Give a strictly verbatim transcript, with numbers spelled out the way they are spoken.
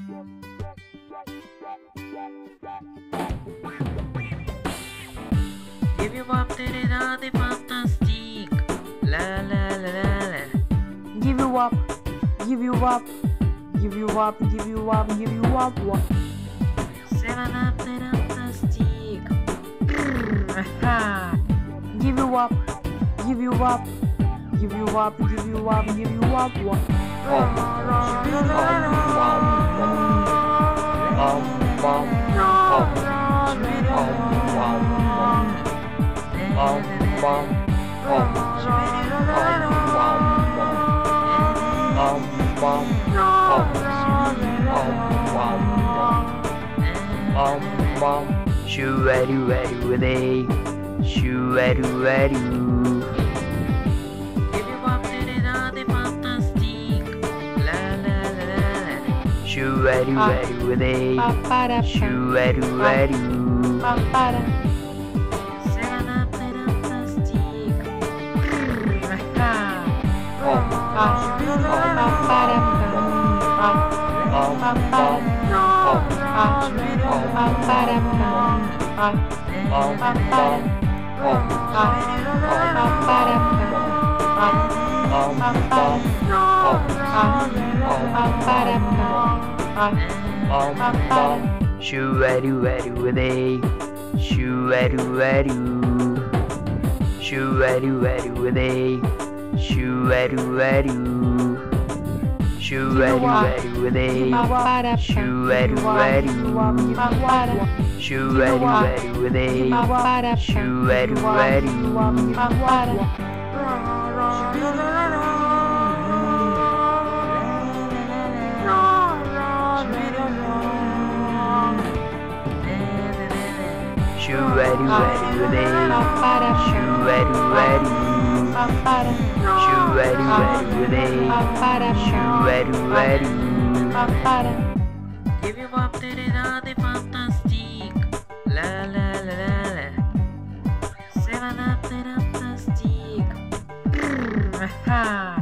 Give you up to the naughty fantastic. La la la la la. Give you up, give you up, give you up, give you up, give you up. Seven up to the fantastic. Aha. Give you up, give you up, give you up, give you up, give you up. Shoo-a-doo-a-doo-a-day, shoo-a-doo-a-doo. Give you up to the naughty fantastic. La la la la la. Shoo-a-doo-a-doo-a-day, shoo-a-doo-a-doo. Seven up to the fantastic. Shoo-a-doo-a-doo-a-day, shoo-a-doo-a-doo. Shoo-a-doo-a-doo-a-day, shoo-a-doo-a-doo. Shoo-a-doo-a-doo-a-day, shoo-a-doo-a-doo. Shoo-a-doo-a-doo-a-day, shoo-a-doo-a-doo. Shoo-a-doo-a-doo-a-day, shoo-a-doo-a-doo. Shoo-a-doo-a-doo-a-day, shoo-a-doo-a-doo. Give you up to the naughty fantastic. La la la la la. Seven up to the fantastic. Aha.